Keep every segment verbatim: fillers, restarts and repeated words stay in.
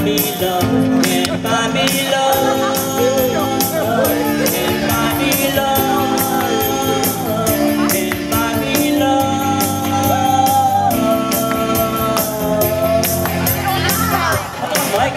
me love, can't buy me love, can't buy me love, can't buy me love. Come on, Mike.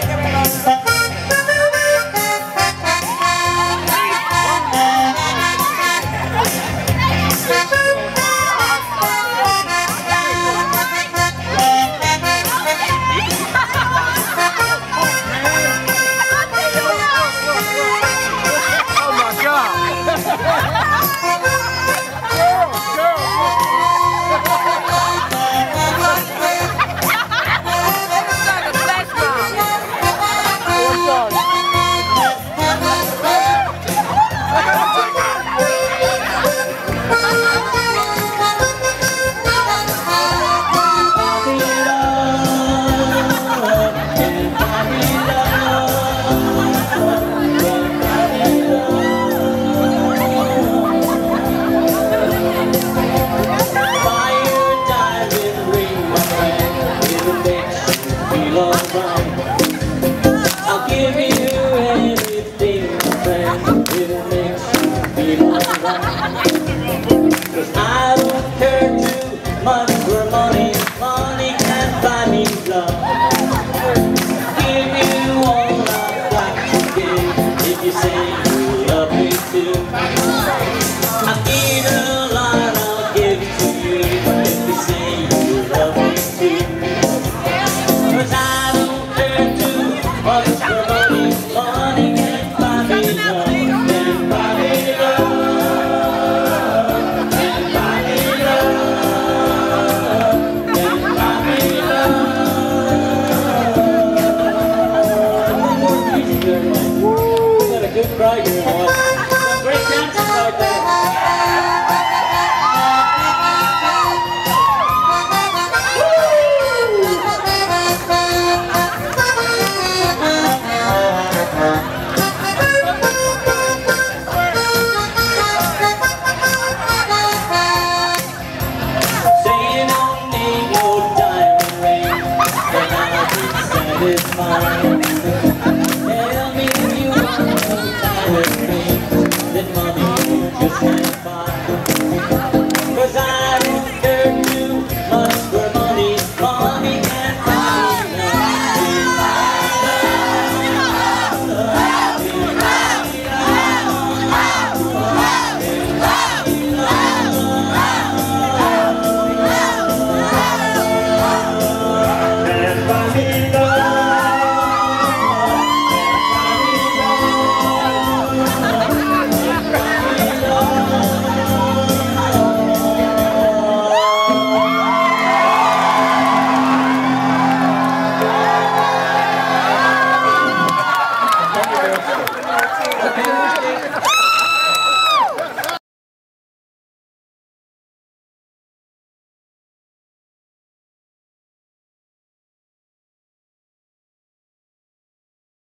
I'll give you anything, my friend, if it makes you feel alright. 'Cause I don't care too much for money, money can't buy me love. Give you all I've got to give, if you say you love me too. I need a lot, I'll give it to you, if you say you love me too. 'Cause I don't care too much for money, money can't buy me love, can't buy me love, can't buy me love, can't buy me love. Good music there, Mike. You got a good crowd here, boy. Some great dancers out there. It's mine. Tell me if you want no diamond rings that mommy just can't buy. 'Cause I don't care too much for money, money can't buy me Okay.